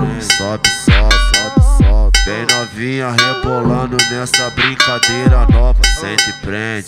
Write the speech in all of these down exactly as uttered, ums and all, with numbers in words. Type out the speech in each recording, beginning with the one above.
Sobe, sobe, sobe, sobe. Bem novinha rebolando nessa brincadeira nova. Sente e prende.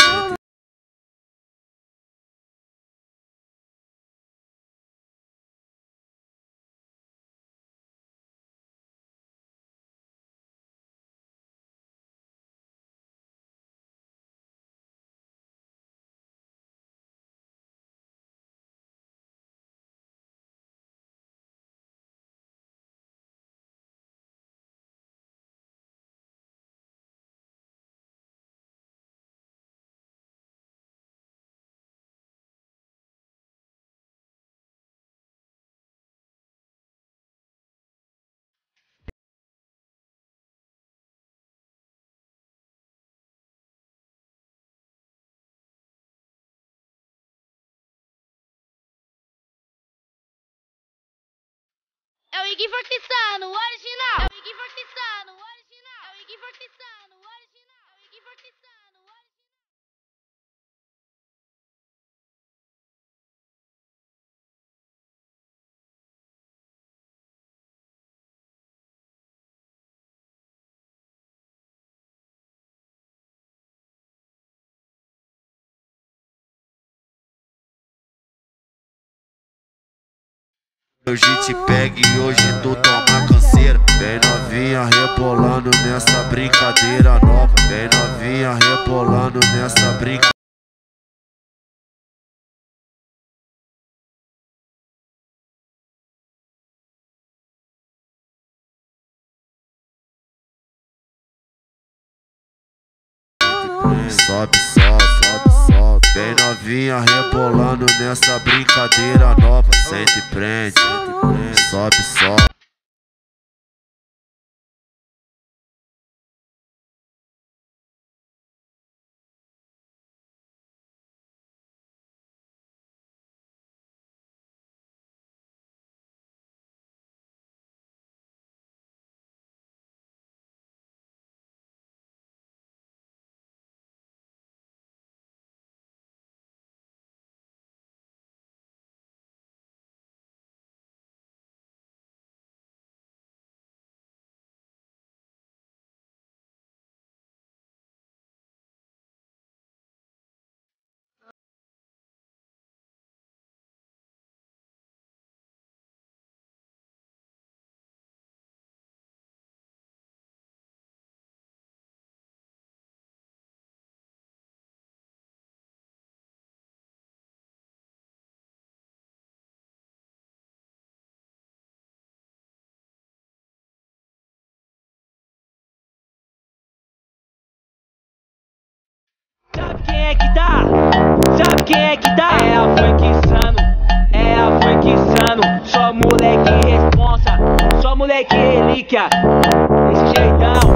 É o Iggy Fortissano, original. É o Iggy Fortissano, original. É o Iggy Fortissano, original. É o Iggy Fortissano, original. Hoje te pega e hoje tu toma canseira. Bem novinha rebolando nessa brincadeira nova. Bem novinha rebolando nessa brincadeira. Sobe, sobe, sobe, sobe. Bem novinha rebolando nessa brincadeira nova. Sente e prende. Sobe, sobe. Sabe quem é que dá? Sabe quem é que dá? É a Funk Insano, é a Funk Insano. Só moleque responsa, só moleque relíquia. Desse jeitão.